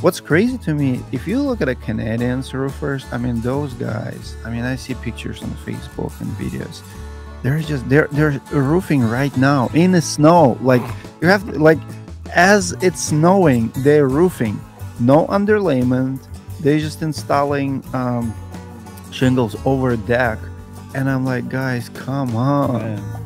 what's crazy to me, if you look at a Canadians roofers, I mean, those guys, I mean, I see pictures on Facebook and videos. They're roofing right now in the snow. Like you have to, like, as it's snowing, they're roofing. No underlayment. They're just installing shingles over a deck. And I'm like, guys, come on. Man.